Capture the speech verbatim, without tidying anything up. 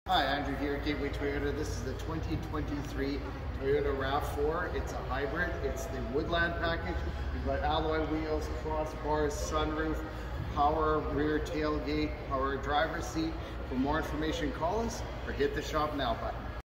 Hi, Andrew here at Gateway Toyota. This is the twenty twenty-three Toyota RAV four. It's a hybrid. It's the Woodland package. We've got alloy wheels, crossbars, sunroof, power rear tailgate, power driver's seat. For more information, call us or hit the shop now button.